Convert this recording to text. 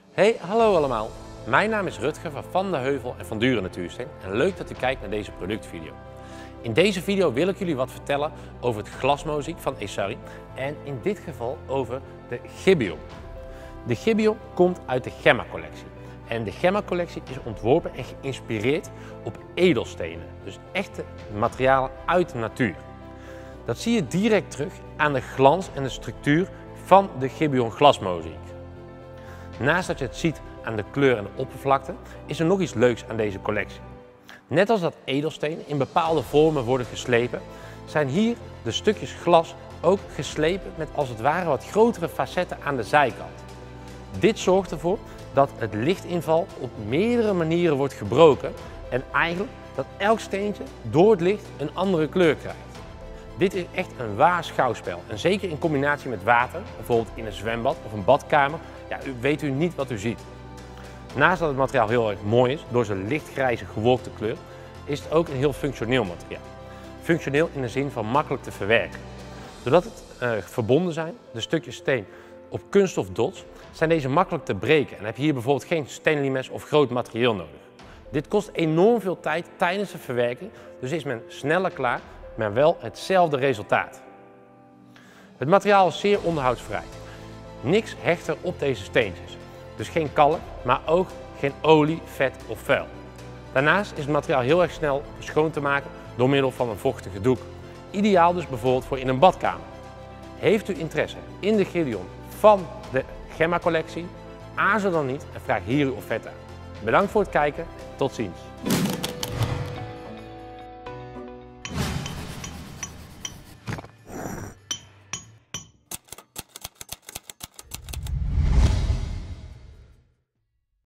Hey, hallo allemaal. Mijn naam is Rutger van Van de Heuvel en Van Duren Natuursteen en leuk dat u kijkt naar deze productvideo. In deze video wil ik jullie wat vertellen over het glasmozaïek van Essarri en in dit geval over de Gibeon. De Gibeon komt uit de Gemma-collectie en de Gemma-collectie is ontworpen en geïnspireerd op edelstenen, dus echte materialen uit de natuur. Dat zie je direct terug aan de glans en de structuur van de Gibeon glasmozaïek. Naast dat je het ziet aan de kleur en de oppervlakte, is er nog iets leuks aan deze collectie. Net als dat edelstenen in bepaalde vormen worden geslepen, zijn hier de stukjes glas ook geslepen met als het ware wat grotere facetten aan de zijkant. Dit zorgt ervoor dat het lichtinval op meerdere manieren wordt gebroken en eigenlijk dat elk steentje door het licht een andere kleur krijgt. Dit is echt een waar schouwspel en zeker in combinatie met water, bijvoorbeeld in een zwembad of een badkamer, weet u niet wat u ziet. Naast dat het materiaal heel erg mooi is, door zijn lichtgrijze gewolkte kleur, is het ook een heel functioneel materiaal. Functioneel in de zin van makkelijk te verwerken. Doordat het verbonden zijn, de stukjes steen, op kunststof dots, zijn deze makkelijk te breken en heb je hier bijvoorbeeld geen Stanley mes of groot materieel nodig. Dit kost enorm veel tijd tijdens de verwerking, dus is men sneller klaar, maar wel hetzelfde resultaat. Het materiaal is zeer onderhoudsvrij. Niks hecht er op deze steentjes, dus geen kalk, maar ook geen olie, vet of vuil. Daarnaast is het materiaal heel erg snel schoon te maken door middel van een vochtige doek. Ideaal dus bijvoorbeeld voor in een badkamer. Heeft u interesse in de Gibeon van de Gemma-collectie? Aarzel dan niet en vraag hier uw offerte aan. Bedankt voor het kijken, tot ziens.